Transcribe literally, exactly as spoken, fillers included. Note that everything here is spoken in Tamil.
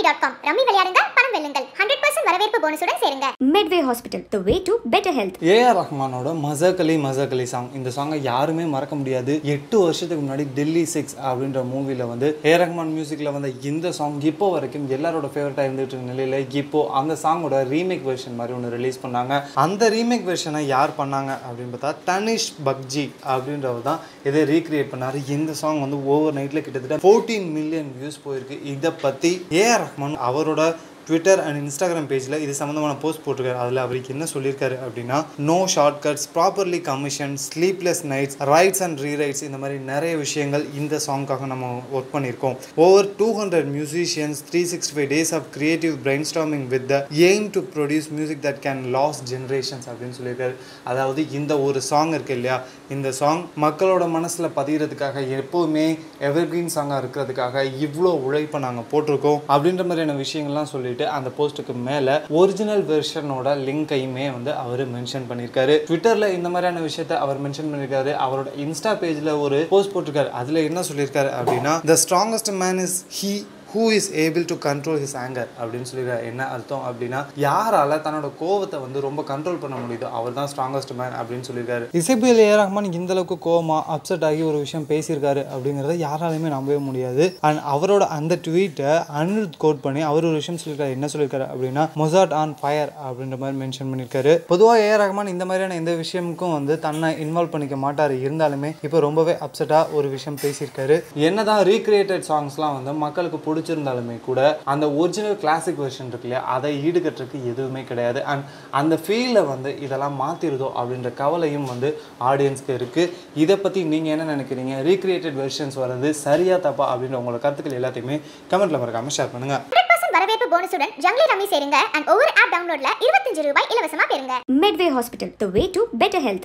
டாட் காம் ரம்மி விளையாடுங்க பணம் வெல்லுங்கள் ஹண்ட்ரட் பர்சன்ட் வரவேற்பு போனஸுடன் சேருங்க. Medway Hospital, the way to better health. A R ரஹ்மானோட மசகலி மசகலி சாங், இந்த சாங்கை யாருமே மறக்க முடியாது. எட்டு வருஷத்துக்கு முன்னாடி டெல்லி சிக்ஸ் அப்படின்ற மூவில வந்து ஏ ரஹ்மான் மியூசிக்ல வந்த இந்த சாங் இப்போ வரைக்கும் எல்லாரோட ஃபேவரட்டா இருந்துட்டு இருக்க நிலையில இப்போ அந்த சாங்கோட ரீமேக் வெர்ஷன் மாதிரி ஒன்று ரிலீஸ் பண்ணாங்க. அந்த ரீமேக் வெர்ஷனை யார் பண்ணாங்க அப்படின்னு பார்த்தா தனிஷ் பக்ஜி அப்படின்றவர் தான் இதை ரீக்ரியேட் பண்ணாரு. இந்த சாங் வந்து ஓவர் நைட்ல கிட்டத்தட்ட ஃபோர்டீன் மில்லியன் வியூஸ் போயிருக்கு. இதை பத்தி ஏ ஆர் ரஹ்மான் அவரோட ட்விட்டர் அண்ட் இன்ஸ்டாகிராம் பேஜில் இது சம்மந்தமான போஸ்ட் போட்டிருக்காரு. அதில் அவருக்கு என்ன சொல்லியிருக்காரு அப்படின்னா, no shortcuts, properly commission, sleepless nights, writes and rewrites, இந்த மாதிரி நிறைய விஷயங்கள் இந்த சாங்காக நம்ம ஒர்க் பண்ணியிருக்கோம். Over two hundred musicians, three sixty five days of creative brainstorming with the aim to produce music that can last generations அப்படின்னு சொல்லியிருக்காரு. அதாவது இந்த ஒரு சாங் இருக்கு இல்லையா, இந்த சாங் மக்களோட மனசில் பதிகிறதுக்காக, எப்போவுமே எவர்கிரீன் சாங்காக இருக்கிறதுக்காக இவ்வளோ உழைப்பை நாங்கள் போட்டிருக்கோம் அப்படின்ற மாதிரியான விஷயங்கள்லாம் சொல்லி அந்த போஸ்ட்டுக்கு மேல ஒரிஜினல் வெர்ஷனோட லிங்கையுமே வந்து அவர் மென்ஷன் பண்ணியிருக்காரு. ட்விட்டர்ல இந்த மாதிரியான விஷயத்தை அவர் மென்ஷன் பண்ணியிருக்காரு. அவரோட இன்ஸ்டா பேஜ்ல ஒரு போஸ்ட் போட்டிருக்காரு. அதுல என்ன சொல்லியிருக்காரு அப்படின்னா, the strongest man is he who is able to control his anger அப்படின்னு சொல்லியிருக்காரு. என்ன அர்த்தம் அப்படின்னா, யாரால தன்னோட கோவத்தை வந்து ரொம்ப கண்ட்ரோல் பண்ண முடியுதோ அவர் தான் ஸ்ட்ராங்கஸ்ட் மேன் அப்படின்னு சொல்லியிருக்காரு. இசைபியல் ஏ ரஹ்மான் இந்த அளவுக்கு கோவமா அப்செட் ஆகி ஒரு விஷயம் பேசியிருக்காரு அப்படிங்கிறத யாராலுமே நம்பவே முடியாது. அண்ட் அவரோட அந்த ட்வீட்டை அனிருத் கோட் பண்ணி அவர் ஒரு விஷயம் சொல்லியிருக்காரு. என்ன சொல்லியிருக்காரு அப்படின்னா, மொசாட் ஆன் ஃபயர் அப்படின்ற மாதிரி மென்ஷன் பண்ணியிருக்காரு. பொதுவாக ஏ ரஹ்மான் இந்த மாதிரியான எந்த விஷயமுக்கும் வந்து தன்னை இன்வால்வ் பண்ணிக்க மாட்டார். இருந்தாலுமே இப்போ ரொம்பவே அப்செட்டாக ஒரு விஷயம் பேசியிருக்காரு. என்னதான் ரீக்ரியேட்டட் சாங்ஸ்லாம் வந்து மக்களுக்கு பிடிச்சி இருந்தாலுமே கூட அந்த ஒரிஜினல் கிளாசிக் வெர்ஷன் இருக்கு இல்லையா, அதை ஈடுகட்டுறதுக்கு எதுவுமே கிடையாது. அண்ட் அந்த ஃபீல்ல வந்து இதெல்லாம் மாத்திருதோ அப்படின்ற கவலையும் வந்து ஆடியன்ஸ்க்கு இருக்கு. இதை பத்தி நீங்க என்ன நினைக்கிறீங்க? ரீக்ரியேட்டட் வெர்ஷன்ஸ் வரது சரியா தப்பா அப்படின்ற உங்களோட கருத்துக்கள் எல்லாத்தையுமே கமெண்ட்ல மறக்காம ஷேர் பண்ணுங்க. ஹண்ட்ரட் பர்சன்ட் வரவேற்பு போனஸுடன் ஜங்லி ரம்மி சேருங்க அண்ட் ஒவ்வொரு ஆப் டவுன்லோட்ல இருபத்தஞ்சு ரூபாய் இலவசமா பெறுங்க. Medway Hospital, the way to better health.